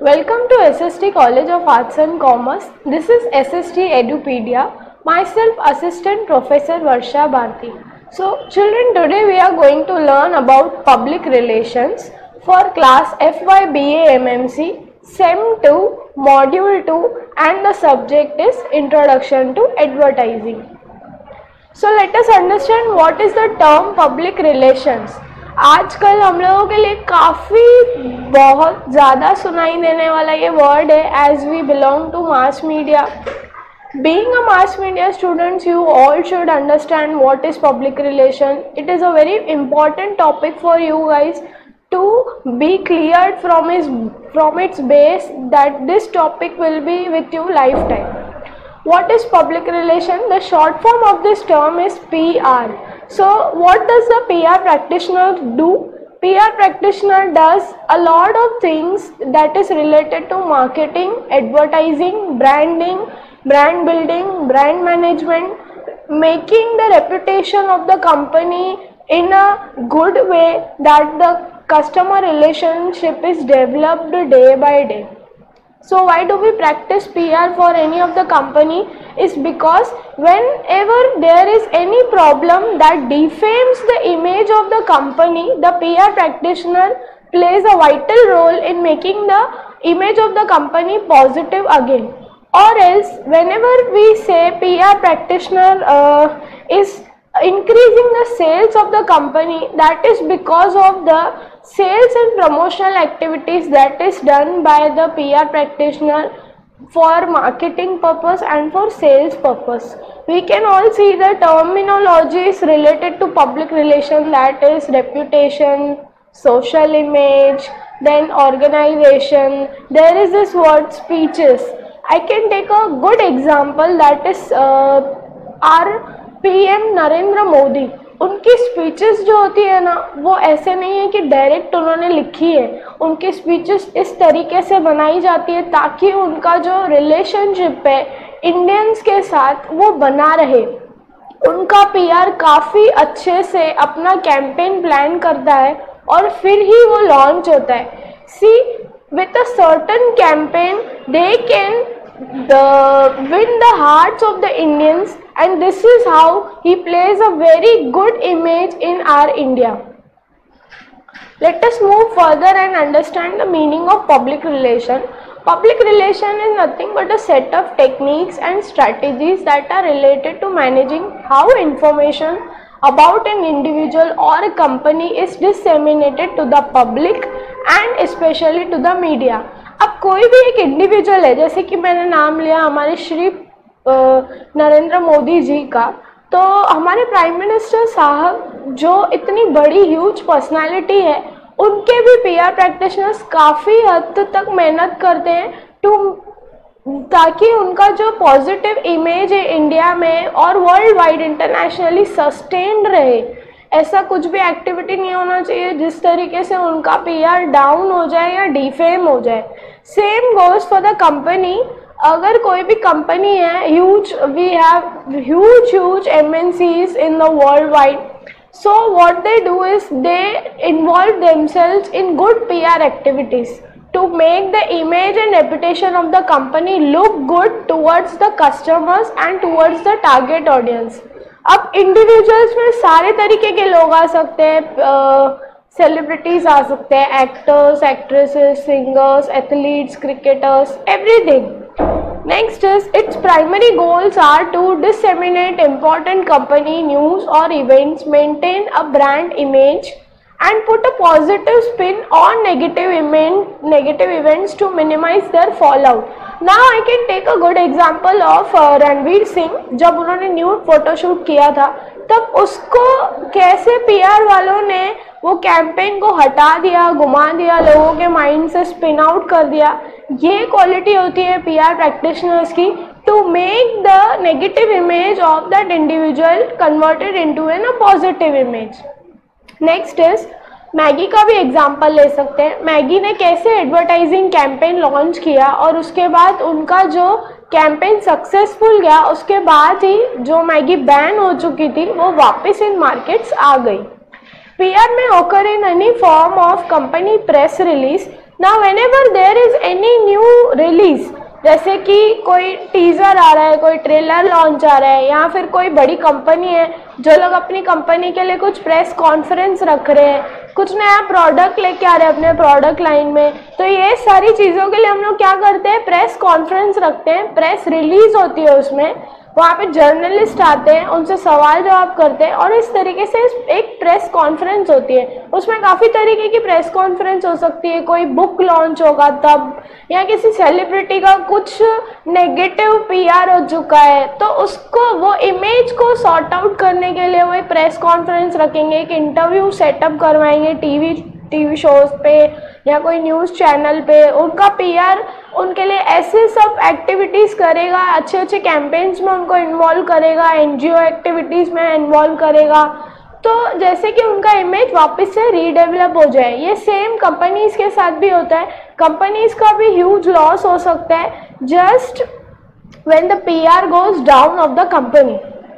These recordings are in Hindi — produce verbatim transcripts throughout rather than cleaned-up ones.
Welcome to S S T College of Arts and Commerce. This is S S T Edupedia. Myself, Assistant Professor Varsha Bharti. So, children, today we are going to learn about public relations for class F Y B A M M C, Sem two, Module two, and the subject is Introduction to Advertising. So, let us understand what is the term public relations. आजकल हम लोगों के लिए काफ़ी बहुत ज़्यादा सुनाई देने वाला ये वर्ड है as we belong to mass media. Being a mass media students, you all should understand what is public relation. It is a very important topic for you guys to be cleared from its from its base that this topic will be with you lifetime. What is public relation? The short form of this term is P R. So what does the P R practitioner do? P R practitioner does a lot of things that is related to marketing, advertising, branding, brand building, brand management, making the reputation of the company in a good way that the customer relationship is developed day by day. So why do we practice P R for any of the company? Is because whenever there is any problem that defames the image of the company, the P R practitioner plays a vital role in making the image of the company positive again. Or else whenever we say P R practitioner uh, is increasing the sales of the company, that is because of the sales and promotional activities that is done by the P R practitioner for marketing purpose and for sales purpose. We can all see the terminologies related to public relations, that is reputation, social image, then organization. There is this word speeches. I can take a good example, that is uh, our P M Narendra Modi. उनकी स्पीचेस जो होती है ना, वो ऐसे नहीं है कि डायरेक्ट उन्होंने लिखी है. उनकी स्पीचेस इस तरीके से बनाई जाती है ताकि उनका जो रिलेशनशिप है इंडियंस के साथ वो बना रहे. उनका पी आर काफ़ी अच्छे से अपना कैंपेन प्लान करता है और फिर ही वो लॉन्च होता है. See with a certain campaign they can the win the hearts of the Indians, and this is how he plays a very good image in our India. Let us move further and understand the meaning of public relation. Public relation is nothing but a set of techniques and strategies that are related to managing how information about an individual or a company is disseminated to the public and especially to the media. अब कोई भी एक इंडिविजुअल है, जैसे कि मैंने नाम लिया हमारे श्री नरेंद्र मोदी जी का, तो हमारे प्राइम मिनिस्टर साहब जो इतनी बड़ी ह्यूज पर्सनालिटी है, उनके भी पी आर प्रैक्टिशनर्स काफ़ी हद तक मेहनत करते हैं टू ताकि उनका जो पॉजिटिव इमेज है इंडिया में और वर्ल्ड वाइड इंटरनेशनली सस्टेन्ड रहे. ऐसा कुछ भी एक्टिविटी नहीं होना चाहिए जिस तरीके से उनका पी आर डाउन हो जाए या डिफेम हो जाए. Same goes for the company. अगर कोई भी कंपनी है huge, we have huge huge M N Cs in the world wide. So what they do is they involve themselves in good P R activities to make the image and reputation of the company look good towards the customers and towards the target audience. अब इंडिविजुअल्स में सारे तरीके के लोग आ सकते हैं, सेलिब्रिटीज uh, आ सकते हैं, actors, actresses, singers, athletes, cricketers, everything. Next is its primary goals are to disseminate important company news और events, maintain a brand image and put a positive spin on negative event negative events to minimize their fallout. Now I can take a good example of uh, Ranveer Singh. जब उन्होंने न्यूड फोटोशूट किया था तब उसको कैसे पी आर वालों ने वो कैंपेन को हटा दिया, घुमा दिया, लोगों के माइंड से स्पिन आउट कर दिया. ये क्वालिटी होती है पी आर प्रैक्टिशनर्स की, to make the negative image of that individual converted into an a positive image. Next is Maggi का भी एग्जाम्पल ले सकते हैं. मैगी ने कैसे एडवर्टाइजिंग कैंपेन लॉन्च किया और उसके बाद उनका जो कैंपेन सक्सेसफुल गया, उसके बाद ही जो मैगी बैन हो चुकी थी वो वापस इन मार्केट्स आ गई. P R may occur in any form of company press release, Now whenever there is any new release, जैसे कि कोई टीजर आ रहा है, कोई ट्रेलर लॉन्च आ रहा है, या फिर कोई बड़ी कंपनी है जो लोग अपनी कंपनी के लिए कुछ प्रेस कॉन्फ्रेंस रख रहे हैं, कुछ नया प्रोडक्ट लेके आ रहे हैं अपने प्रोडक्ट लाइन में, तो ये सारी चीज़ों के लिए हम लोग क्या करते हैं, प्रेस कॉन्फ्रेंस रखते हैं, प्रेस रिलीज होती है उसमें, वहाँ पे जर्नलिस्ट आते हैं, उनसे सवाल जवाब करते हैं, और इस तरीके से एक प्रेस कॉन्फ्रेंस होती है। उसमें काफ़ी तरीके की प्रेस कॉन्फ्रेंस हो सकती है, कोई बुक लॉन्च होगा तब, या किसी सेलिब्रिटी का कुछ नेगेटिव पीआर हो चुका है तो उसको, वो इमेज को सॉर्ट आउट करने के लिए वो एक प्रेस कॉन्फ्रेंस रखेंगे, एक इंटरव्यू सेटअप करवाएंगे टीवी टीवी शोज पे या कोई न्यूज़ चैनल पे, उनका पीआर उनके लिए ऐसे सब एक्टिविटीज़ करेगा, अच्छे अच्छे कैंपेन्स में उनको इन्वॉल्व करेगा, एनजीओ एक्टिविटीज़ में इन्वॉल्व करेगा, तो जैसे कि उनका इमेज वापस से रीडेवलप हो जाए। ये सेम कंपनीज के साथ भी होता है, कंपनीज का भी ह्यूज लॉस हो सकता है just when the PR goes down of the company.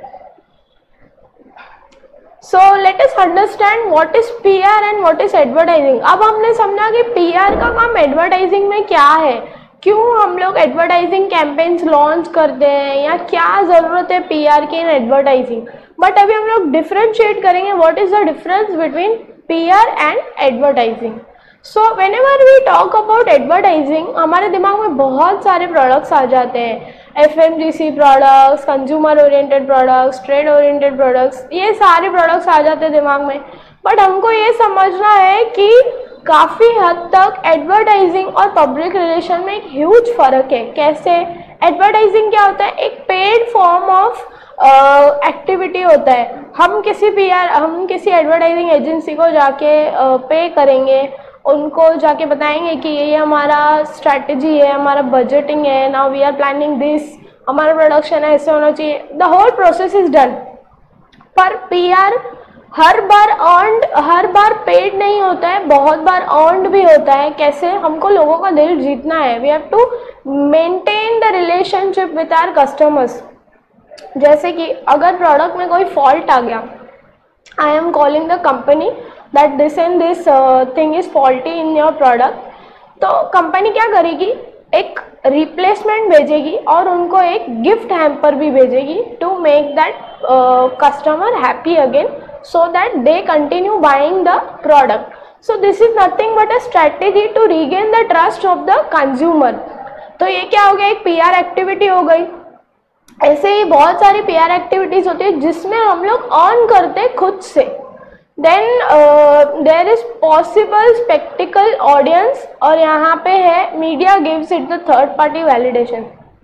So let us understand what is PR and what is advertising. अब हमने समझा कि पीआर का काम एडवर्टाइजिंग में क्या है, क्यों हम लोग एडवर्टाइजिंग कैंपेन्स लॉन्च करते हैं, या क्या ज़रूरत है पीआर की इन एडवर्टाइजिंग। बट अभी हम लोग डिफ्रेंशिएट करेंगे what is the difference between PR and advertising. So whenever we talk about advertising, हमारे दिमाग में बहुत सारे प्रोडक्ट्स आ जाते हैं, F M G C products, consumer oriented products, trade oriented products, ये सारे प्रोडक्ट्स आ जाते हैं दिमाग में। बट हमको ये समझना है कि काफ़ी हद तक एडवर्टाइजिंग और पब्लिक रिलेशन में एक ह्यूज फर्क है। कैसे? एडवर्टाइजिंग क्या होता है, एक पेड फॉर्म ऑफ एक्टिविटी होता है। हम किसी पीआर हम किसी एडवर्टाइजिंग एजेंसी को जाके पे uh, करेंगे, उनको जाके बताएंगे कि ये हमारा स्ट्रैटेजी है, हमारा बजटिंग है, now we are planning this, हमारा प्रोडक्शन ऐसे होना चाहिए, the whole process is done. पर पीआर हर बार अर्नड हर बार पेड नहीं होता है, बहुत बार अर्नड भी होता है। कैसे? हमको लोगों का दिल जीतना है, we have to maintain the relationship with our customers. जैसे कि अगर प्रोडक्ट में कोई फॉल्ट आ गया, I am calling the company that this and this thing is faulty in your product, तो कंपनी क्या करेगी, एक रिप्लेसमेंट भेजेगी और उनको एक गिफ्ट हैम्पर भी भेजेगी to make that customer happy again, so that they continue buying the product. So this is nothing but a strategy to regain the trust of the consumer. तो ये क्या हो गया, एक पीआर एक्टिविटी हो गई। ऐसे ही बहुत सारी पीआर एक्टिविटीज होती है जिसमें हम लोग अर्न करते खुद से। Then there is possible spectacle audience, और यहाँ पे है media gives it the third party validation.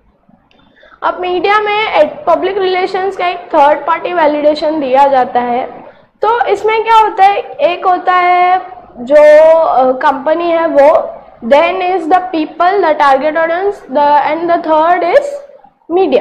अब मीडिया में पब्लिक रिलेशंस का एक थर्ड पार्टी वैलिडेशन दिया जाता है। तो इसमें क्या होता है, एक होता है जो कंपनी uh, है वो, then is the people, the target audience, the and the third is media.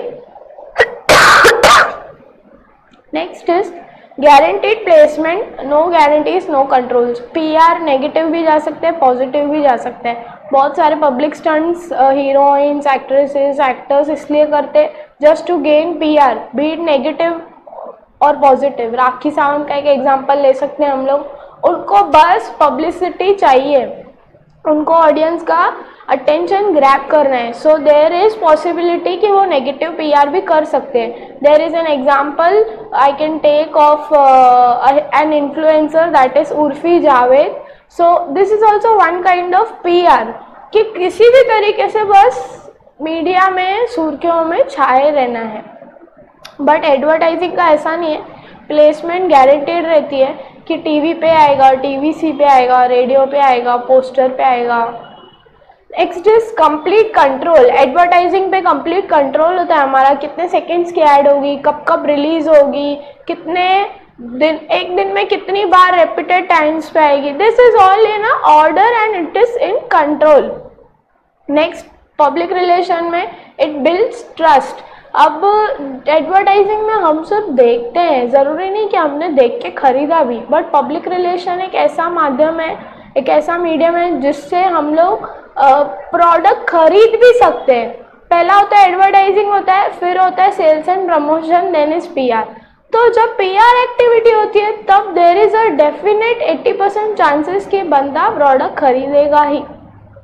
Next is guaranteed placement, no guarantees no controls. PR negative भी जा सकते हैं, पॉजिटिव भी जा सकते हैं। बहुत सारे public stunts heroines, actresses, actors इसलिए करते just to gain PR, be it negative और पॉजिटिव। राखी सावंत का एक एग्जांपल ले सकते हैं हम लोग, उनको बस पब्लिसिटी चाहिए, उनको ऑडियंस का अटेंशन ग्रैब करना है, सो देयर इज पॉसिबिलिटी कि वो नेगेटिव पीआर भी कर सकते हैं। There is an example I can take of an influencer that is Urfi Javed. So this is also one kind of PR, कि किसी भी तरीके से बस मीडिया में सुर्खियों में छाए रहना है। बट एडवर्टाइजिंग का ऐसा नहीं है, प्लेसमेंट गारंटेड रहती है कि टीवी पे आएगा, टीवीसी पे आएगा, रेडियो पे आएगा, पोस्टर पे आएगा। Next is complete control. Advertising पे कंप्लीट कंट्रोल होता है हमारा, कितने सेकंड्स की ऐड होगी, कब कब रिलीज होगी, कितने दिन, एक दिन में कितनी बार रिपीटेड टाइम्स पे आएगी, this is all in a order and it is in control. Next public relation में इट बिल्ड्स ट्रस्ट। अब एडवर्टाइजिंग में हम सब देखते हैं, ज़रूरी नहीं कि हमने देख के खरीदा भी, बट पब्लिक रिलेशन एक ऐसा माध्यम है, एक ऐसा मीडियम है जिससे हम लोग प्रोडक्ट खरीद भी सकते हैं। पहला होता है एडवर्टाइजिंग होता है, फिर होता है sales and promotion, then is PR. तो जब पीआर एक्टिविटी होती है तब there is a definite eighty percent chances कि बंदा प्रोडक्ट खरीदेगा ही।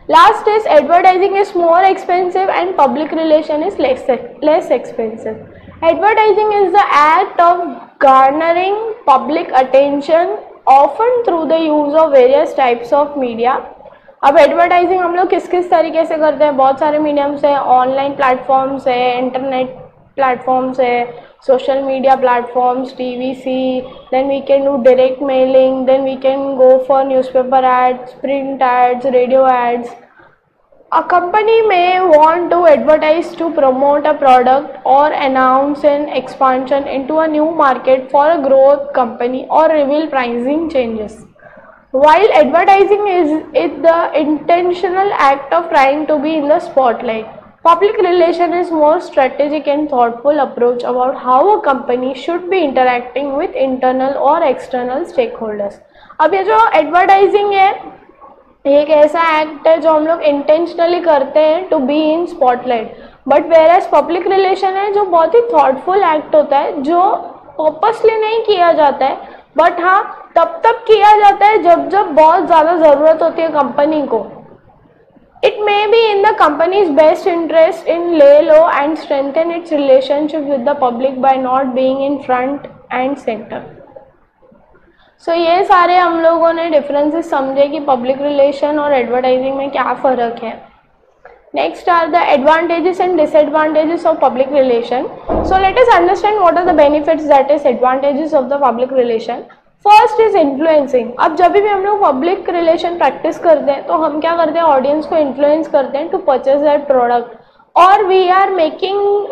Last is advertising is more expensive and public relation is less less expensive. Advertising is the act of garnering public attention often through the use of various types of media. अब एडवर्टाइजिंग हम लोग किस किस तरीके से करते हैं, बहुत सारे मीडियम्स है, ऑनलाइन प्लेटफॉर्म्स है, इंटरनेट प्लेटफॉर्म्स है, social media platforms, T V C, then we can do direct mailing, then we can go for newspaper ads, print ads, radio ads. A company may want to advertise to promote a product or announce an expansion into a new market for a growth company or reveal pricing changes. While advertising is, is the intentional act of trying to be in the spotlight, public relation is more strategic and thoughtful approach about how a company should be interacting with internal or external stakeholders. अब ये जो एडवर्टाइजिंग है ये एक ऐसा एक्ट है जो हम लोग इंटेंशनली करते हैं to be in spotlight, but whereas public relation है जो बहुत ही थॉटफुल एक्ट होता है, जो पर्पसली नहीं किया जाता है, बट हाँ तब तब किया जाता है जब जब बहुत ज़्यादा ज़रूरत होती है कंपनी को. It may be in the company's best interest in lay low and strengthen its relationship with the public by not being in front and center. So ये सारे हम लोगों ने डिफरेंसेस समझे कि पब्लिक रिलेशन और एडवर्टाइजिंग में क्या फ़र्क है. Next are the advantages and disadvantages of public relation. So let us understand what are the benefits, that is advantages of the public relation. First is influencing. अब जब भी हम लोग पब्लिक रिलेशन प्रैक्टिस करते हैं तो हम क्या करते हैं, ऑडियंस को इन्फ्लुएंस करते हैं टू परचेज दैट प्रोडक्ट, और वी आर मेकिंग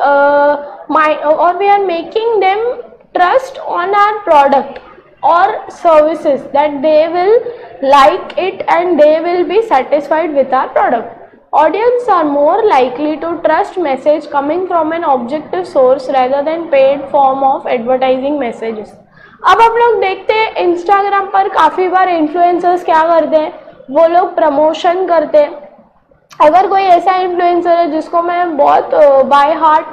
और we are making them trust on our product और services that they will like it and they will be satisfied with our product. Audience are more likely to trust message coming from an objective source rather than paid form of advertising messages. अब हम लोग देखते हैं इंस्टाग्राम पर काफ़ी बार इन्फ्लुएंसर्स क्या करते हैं, वो लोग प्रमोशन करते हैं. अगर कोई ऐसा इन्फ्लुएंसर है जिसको मैं बहुत बाय हार्ट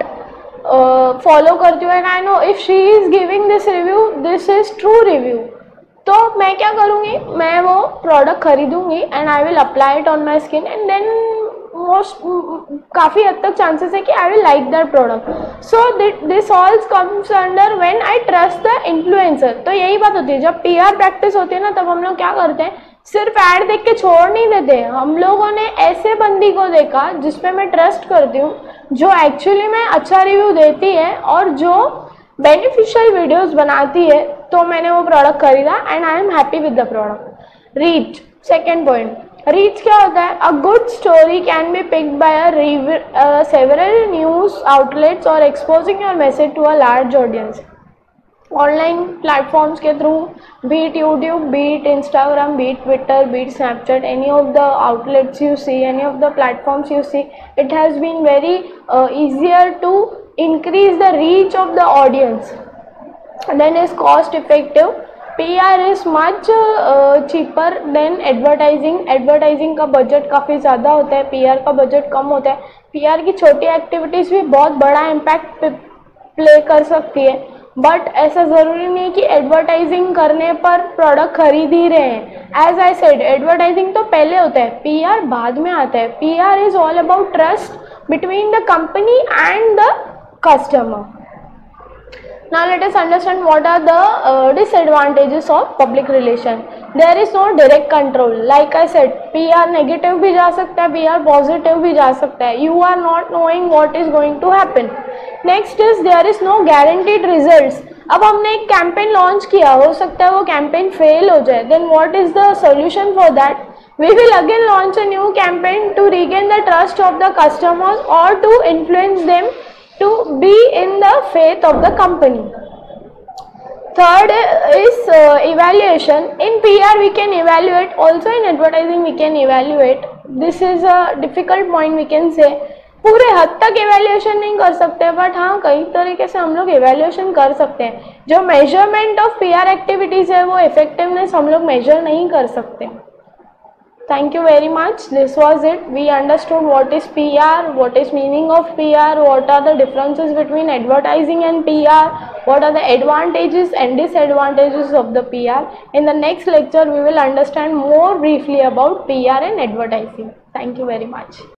फॉलो करती हूँ and I know if she is giving this review this is true review, तो मैं क्या करूँगी, मैं वो प्रोडक्ट खरीदूँगी and I will apply it on my skin and then most काफ़ी हद तक चांसेस है कि I will like that product. So this all comes under when I trust the influencer. तो यही बात होती है, जब पीआर प्रैक्टिस होती है ना तब हम लोग क्या करते हैं, सिर्फ ऐड देख के छोड़ नहीं देते. हम लोगों ने ऐसे बंदी को देखा जिसपे मैं ट्रस्ट करती हूँ, जो एक्चुअली में अच्छा रिव्यू देती है और जो बेनिफिशियल वीडियोस बनाती है, तो मैंने वो प्रोडक्ट खरीदा and I am happy with the product. Reach, second point. Reach क्या होता है, a good story can be picked by a several news outlets और exposing your message to a large audience. Online platforms के through, be it YouTube, be it Instagram, be it Twitter, be it Snapchat, any of the outlets you see, any of the platforms you see, it has been very easier to increase the reach of the audience. Then is cost effective. P R is much uh, cheaper than advertising. Advertising का बजट काफ़ी ज़्यादा होता है, P R का बजट कम होता है. P R की छोटी एक्टिविटीज़ भी बहुत बड़ा इम्पैक्ट प्ले कर सकती है, बट ऐसा ज़रूरी नहीं कि एडवर्टाइजिंग करने पर प्रोडक्ट खरीद ही रहे हैं. एज आई सेड, एडवर्टाइजिंग तो पहले होता है, P R बाद में आता है. P R is all about trust between the company and the customer. Now let us understand what are the uh, disadvantages of public relation. There is no direct control. Like I said, P R negative भी जा सकता है, P R positive भी जा सकता है. You are not knowing what is going to happen. Next is there is no guaranteed results. अब हमने एक कैंपेन लॉन्च किया, हो सकता है वो कैंपेन फेल हो जाए. Then what is the solution for that? We will again launch a new campaign to regain the trust of the customers or to influence them to be in the faith of the company. Third is uh, evaluation. In P R we can evaluate, also in advertising we can evaluate. This is a difficult point we can say. पूरे हद तक evaluation नहीं कर सकते, बट हाँ कई तरीके से हम लोग evaluation कर सकते हैं. जो measurement of P R activities है वो effectiveness हम लोग measure नहीं कर सकते. Thank you very much. This was it. We understood what is P R, what is meaning of P R, what are the differences between advertising and P R, what are the advantages and disadvantages of the P R. In the next lecture, we will understand more briefly about P R and advertising. Thank you very much.